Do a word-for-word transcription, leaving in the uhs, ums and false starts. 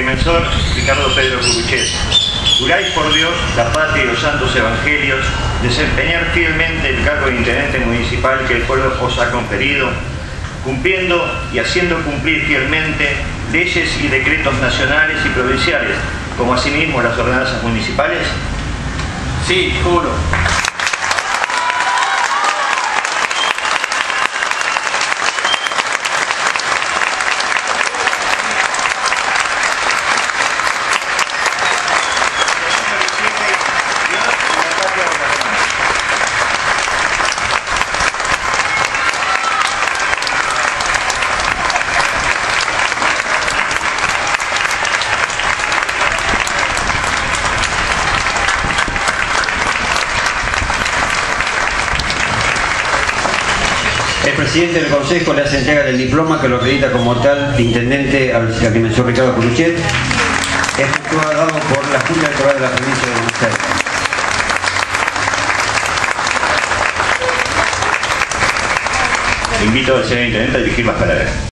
agrimensor Ricardo Pedro Curuchet. Juráis por Dios, la patria y los santos evangelios, desempeñar fielmente el cargo de intendente municipal que el pueblo os ha conferido, cumpliendo y haciendo cumplir fielmente leyes y decretos nacionales y provinciales, como asimismo las ordenanzas municipales. Sí, juro. El presidente del Consejo le hace entrega del diploma que lo acredita como tal de intendente al agrimensor Ricardo Curuchet, efectuado por la Junta Electoral de la provincia de Buenos Aires. Invito al señor intendente a dirigir las palabras.